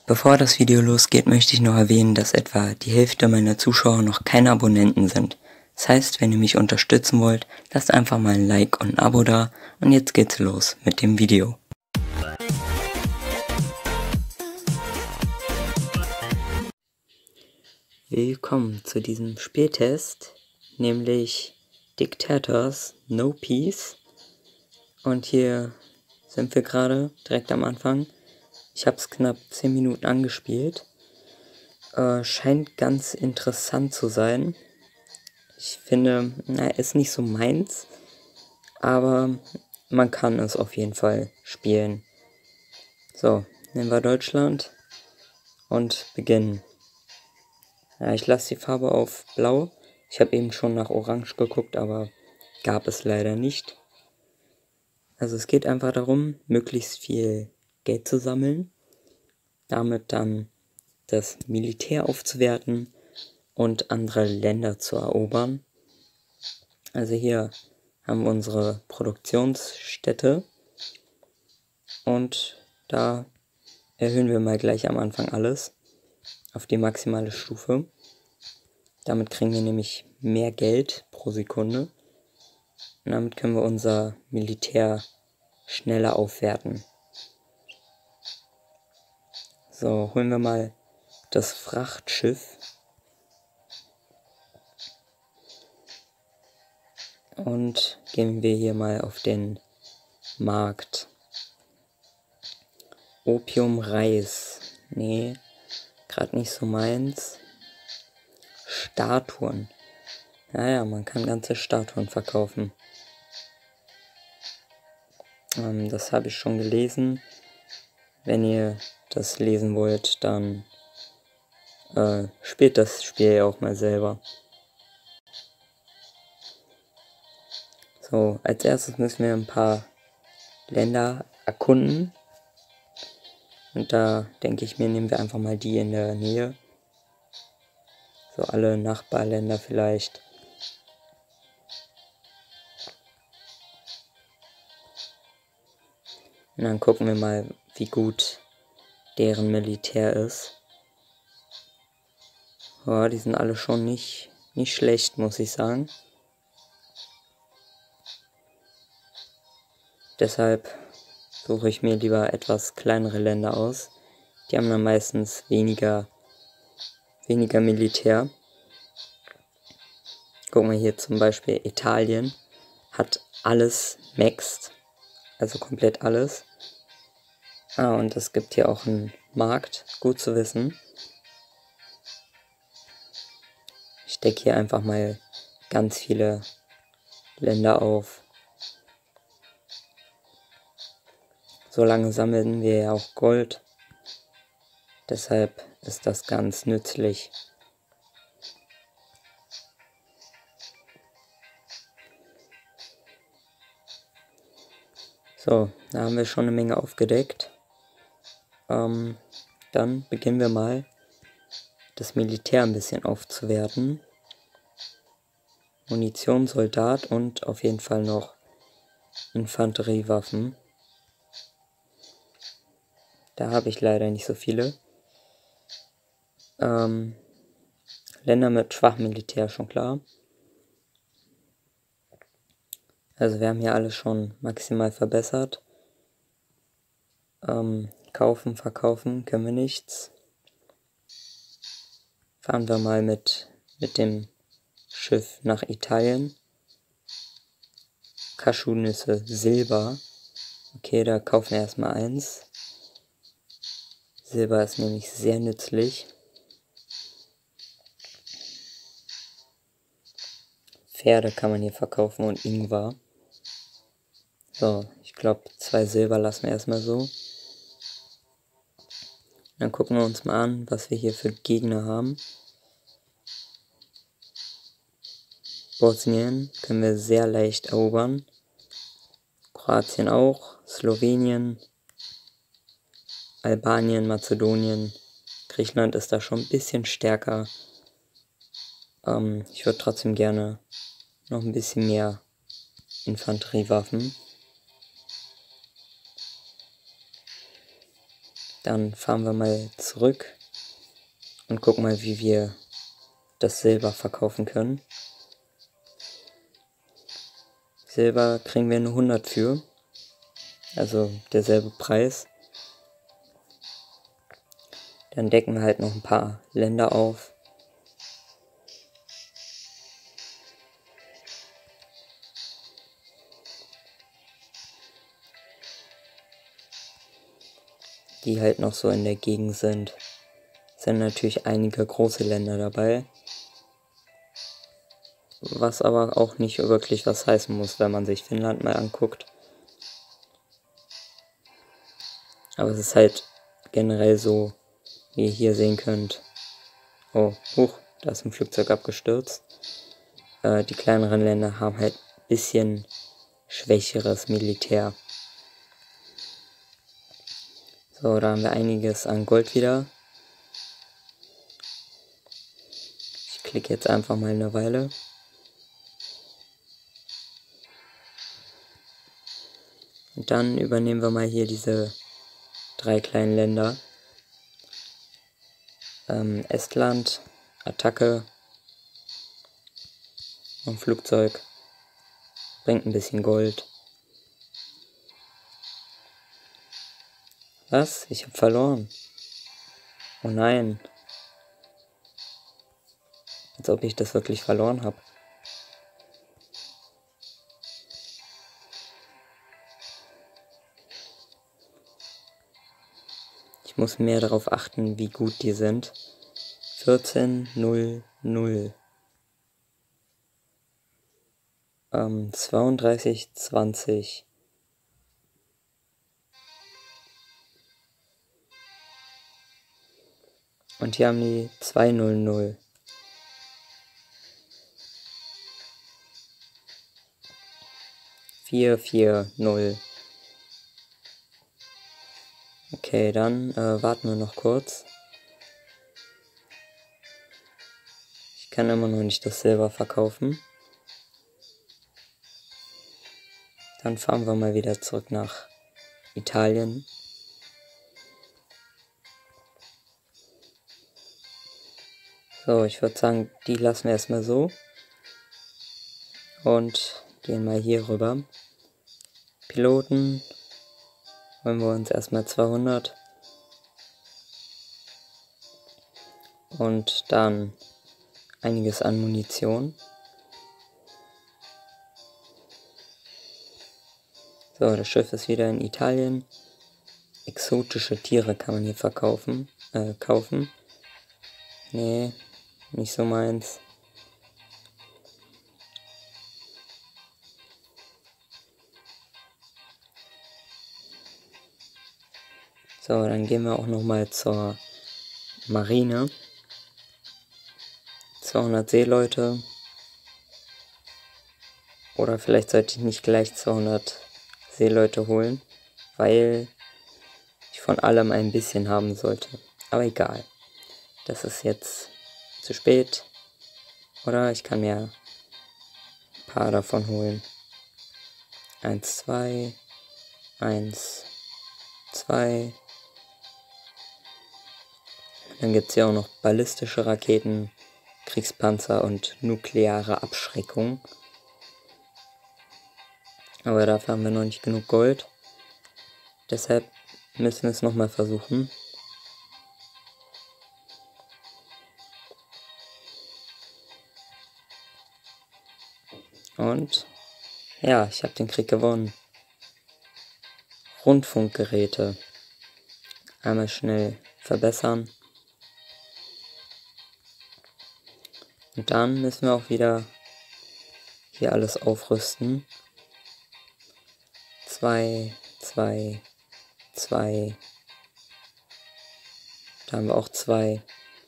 Bevor das Video losgeht, möchte ich noch erwähnen, dass etwa die Hälfte meiner Zuschauer noch keine Abonnenten sind. Das heißt, wenn ihr mich unterstützen wollt, lasst einfach mal ein Like und ein Abo da und jetzt geht's los mit dem Video. Willkommen zu diesem Spieltest, nämlich Dictators No Peace. Und hier sind wir gerade direkt am Anfang. Ich habe es knapp 10 Minuten angespielt. Scheint ganz interessant zu sein. Ich finde, ist nicht so meins, aber man kann es auf jeden Fall spielen. So, nehmen wir Deutschland und beginnen. Ja, ich lasse die Farbe auf Blau. Ich habe eben schon nach Orange geguckt, aber gab es leider nicht. Also es geht einfach darum, möglichst viel Geld zu sammeln, damit dann das Militär aufzuwerten und andere Länder zu erobern. Also hier haben wir unsere Produktionsstätte und da erhöhen wir mal gleich am Anfang alles auf die maximale Stufe. Damit kriegen wir nämlich mehr Geld pro Sekunde und damit können wir unser Militär schneller aufwerten. So, holen wir mal das Frachtschiff und gehen wir hier mal auf den Markt. Opium, Reis. Nee, gerade nicht so meins. Statuen. Naja, man kann ganze Statuen verkaufen. Das habe ich schon gelesen. Wenn ihr das lesen wollt, dann spielt das Spiel ja auch mal selber. So, als erstes müssen wir ein paar Länder erkunden. Und da denke ich mir, nehmen wir einfach mal die in der Nähe. So alle Nachbarländer vielleicht. Und dann gucken wir mal, wie gut deren Militär ist. Ja, die sind alle schon nicht schlecht, muss ich sagen. Deshalb suche ich mir lieber etwas kleinere Länder aus. Die haben dann meistens weniger Militär. Gucken wir hier zum Beispiel Italien. Hat alles maxed. Also komplett alles. Und es gibt hier auch einen Markt. Gut zu wissen. Ich decke hier einfach mal ganz viele Länder auf. Solange sammeln wir ja auch Gold. Deshalb ist das ganz nützlich. So, da haben wir schon eine Menge aufgedeckt. Dann beginnen wir mal, das Militär ein bisschen aufzuwerten. Munition, Soldat und auf jeden Fall noch Infanteriewaffen. Da habe ich leider nicht so viele. Länder mit schwachem Militär, schon klar. Also wir haben hier alles schon maximal verbessert. Kaufen, verkaufen können wir nichts. Fahren wir mal mit dem Schiff nach Italien. Cashewnüsse, Silber. Okay, da kaufen wir erstmal eins. Silber ist nämlich sehr nützlich. Pferde kann man hier verkaufen und Ingwer. So, ich glaube 2 Silber lassen wir erstmal so. Dann gucken wir uns mal an, was wir hier für Gegner haben. Bosnien können wir sehr leicht erobern. Kroatien auch. Slowenien. Albanien, Mazedonien. Griechenland ist da schon ein bisschen stärker. Ich würde trotzdem gerne noch ein bisschen mehr Infanteriewaffen. Dann fahren wir mal zurück und gucken mal, wie wir das Silber verkaufen können. Silber kriegen wir nur 100 für, also derselbe Preis. Dann decken wir halt noch ein paar Länder auf. Die halt noch so in der Gegend sind. Sind natürlich einige große Länder dabei. Was aber auch nicht wirklich was heißen muss, wenn man sich Finnland mal anguckt. Aber es ist halt generell so, wie ihr hier sehen könnt. Oh, huch, da ist ein Flugzeug abgestürzt. Die kleineren Länder haben halt ein bisschen schwächeres Militär. So, da haben wir einiges an Gold wieder. Ich klicke jetzt einfach mal eine Weile. Und dann übernehmen wir mal hier diese 3 kleinen Länder. Estland, Attacke, ein Flugzeug, bringt ein bisschen Gold. Was? Ich habe verloren. Oh nein. Als ob ich das wirklich verloren habe. Ich muss mehr darauf achten, wie gut die sind. 14:00. 32:20. Und hier haben die 2:00. 4:40. Okay, dann warten wir noch kurz. Ich kann immer noch nicht das Silber verkaufen. Dann fahren wir mal wieder zurück nach Italien. So, ich würde sagen, die lassen wir erstmal so. Und gehen mal hier rüber. Piloten. Holen wir uns erstmal 200. Und dann einiges an Munition. So, das Schiff ist wieder in Italien. Exotische Tiere kann man hier kaufen. Nee, nicht so meins. So, dann gehen wir auch nochmal zur Marine. 200 Seeleute. Oder vielleicht sollte ich nicht gleich 200 Seeleute holen, weil ich von allem ein bisschen haben sollte. Aber egal. Das ist jetzt zu spät. Oder ich kann mir ein paar davon holen. 1, 2. 1, 2. Dann gibt es ja auch noch ballistische Raketen, Kriegspanzer und nukleare Abschreckung. Aber dafür haben wir noch nicht genug Gold. Deshalb müssen wir es nochmal versuchen. Und ja, ich habe den Krieg gewonnen. Rundfunkgeräte. Einmal schnell verbessern. Und dann müssen wir auch wieder hier alles aufrüsten. 2, 2, 2. Da haben wir auch 2.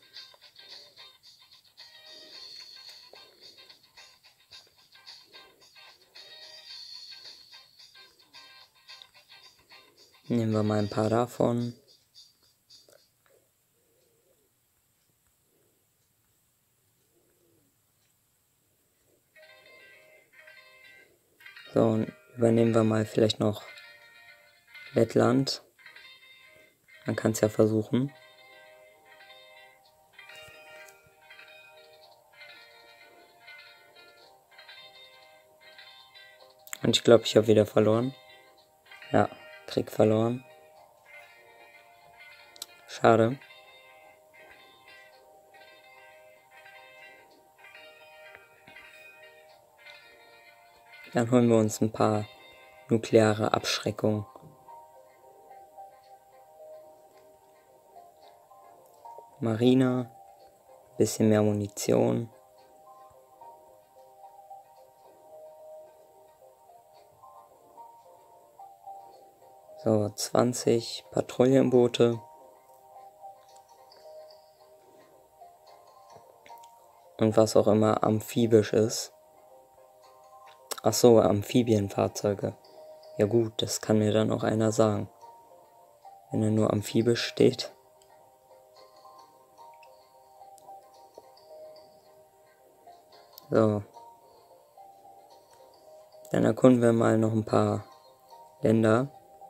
Nehmen wir mal ein paar davon. So, und übernehmen wir mal vielleicht noch Lettland. Man kann es ja versuchen. Und ich glaube, ich habe wieder verloren. Ja, Krieg verloren. Schade. Dann holen wir uns ein paar nukleare Abschreckung. Marine, bisschen mehr Munition. So, 20 Patrouillenboote. Und was auch immer amphibisch ist. Ach so, Amphibienfahrzeuge. Ja gut, das kann mir dann auch einer sagen. Wenn er nur amphibisch steht. So. Dann erkunden wir mal noch ein paar Länder.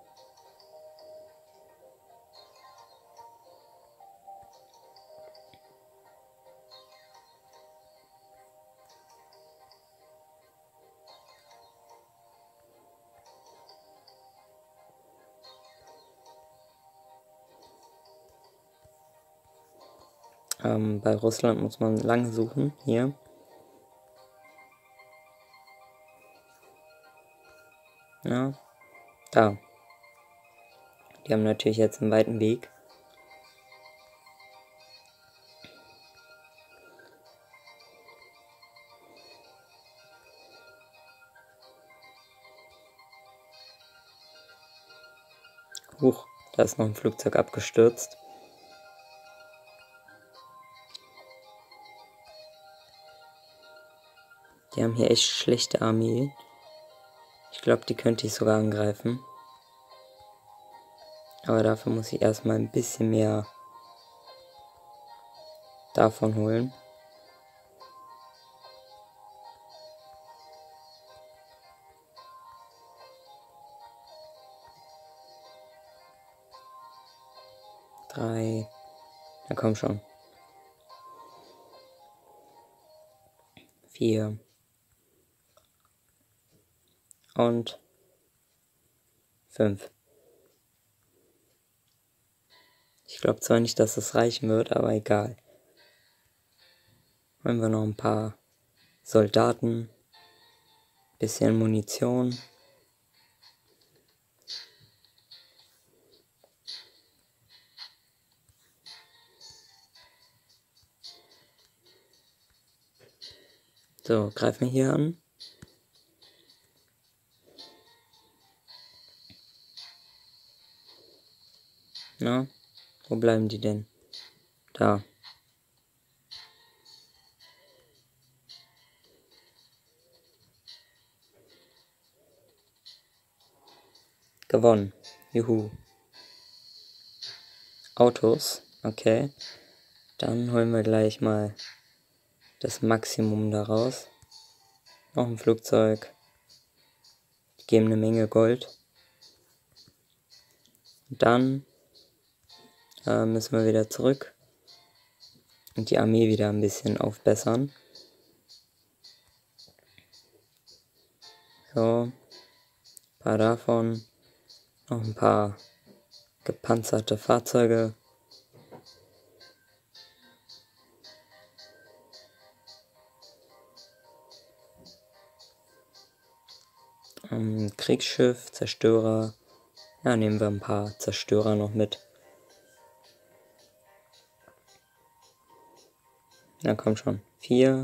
Bei Russland muss man lange suchen. Hier. Ja. Da. Die haben natürlich jetzt einen weiten Weg. Huch, da ist noch ein Flugzeug abgestürzt. Die haben hier echt schlechte Armee. Ich glaube, die könnte ich sogar angreifen. Aber dafür muss ich erstmal ein bisschen mehr davon holen. Drei. Na komm schon. 4. Und 5. Ich glaube zwar nicht, dass es reichen wird, aber egal. Holen wir noch ein paar Soldaten. Bisschen Munition. So, greifen wir hier an. Na, wo bleiben die denn? Da. Gewonnen. Juhu. Autos. Okay. Dann holen wir gleich mal das Maximum daraus. Noch ein Flugzeug. Die geben eine Menge Gold. Und dann müssen wir wieder zurück und die Armee wieder ein bisschen aufbessern. So, ein paar davon. Noch ein paar gepanzerte Fahrzeuge. Kriegsschiff, Zerstörer. Ja, nehmen wir ein paar Zerstörer noch mit. Na komm schon. 4.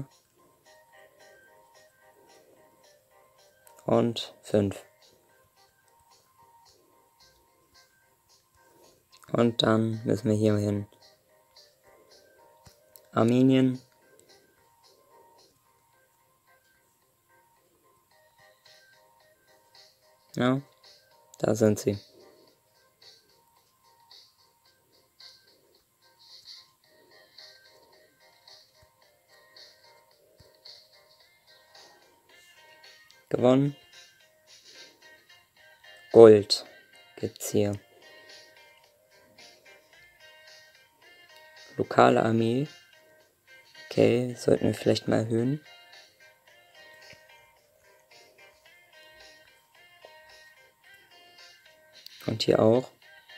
Und 5. Und dann müssen wir hier hin. Armenien. Ja, da sind sie. Gewonnen. Gold gibt's hier. lokale Armee. Okay, sollten wir vielleicht mal erhöhen. Und hier auch.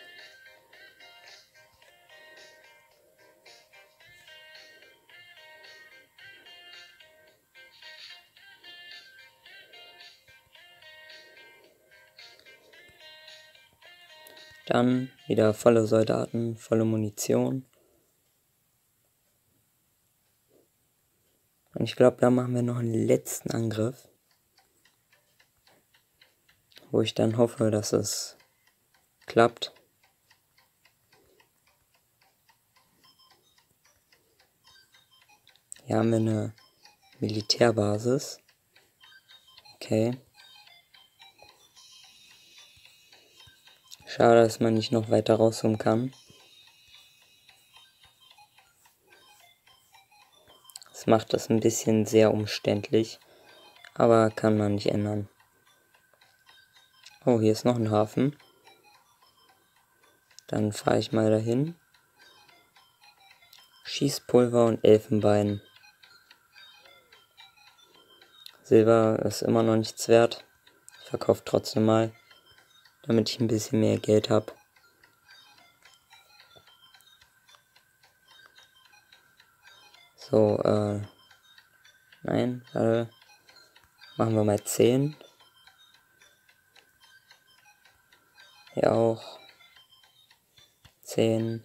Dann wieder volle Soldaten, volle Munition. Und ich glaube, da machen wir noch einen letzten Angriff. Wo ich dann hoffe, dass es klappt. Hier haben wir eine Militärbasis. Okay. Schade, dass man nicht noch weiter rauszoomen kann. Das macht das ein bisschen sehr umständlich, aber kann man nicht ändern. Oh, hier ist noch ein Hafen. Dann fahre ich mal dahin. Schießpulver und Elfenbein. Silber ist immer noch nichts wert. Ich verkaufe trotzdem mal, damit ich ein bisschen mehr Geld habe. So, nein, warte. Machen wir mal 10. Hier auch 10.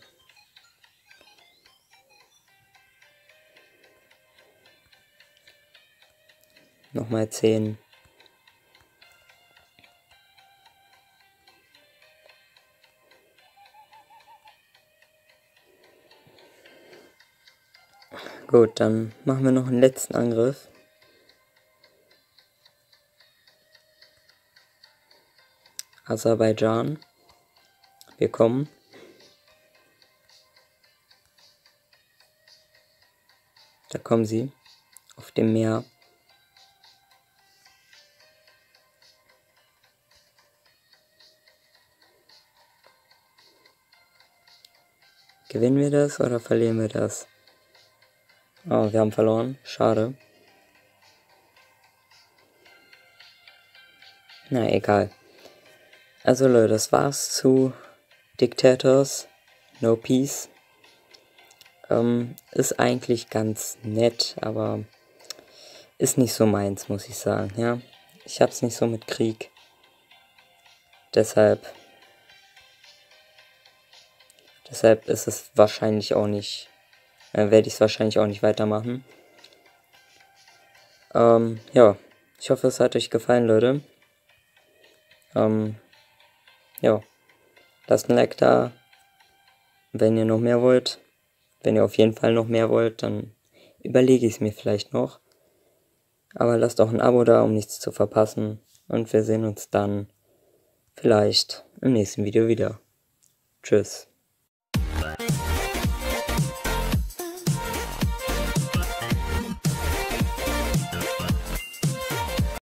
Nochmal 10. Gut, dann machen wir noch einen letzten Angriff. Aserbaidschan. Wir kommen. Da kommen sie. Auf dem Meer. Gewinnen wir das oder verlieren wir das? Oh, wir haben verloren. Schade. Na, egal. Also Leute, das war's zu Dictators No Peace. Ist eigentlich ganz nett, aber ist nicht so meins, muss ich sagen, ja. Ich hab's nicht so mit Krieg. Deshalb ist es wahrscheinlich auch nicht, werde ich es wahrscheinlich auch nicht weitermachen. Ja, ich hoffe, es hat euch gefallen, Leute. Ja, lasst ein Like da, wenn ihr noch mehr wollt. Wenn ihr auf jeden Fall noch mehr wollt, dann überlege ich es mir vielleicht noch. Aber lasst auch ein Abo da, um nichts zu verpassen. Und wir sehen uns dann vielleicht im nächsten Video wieder. Tschüss.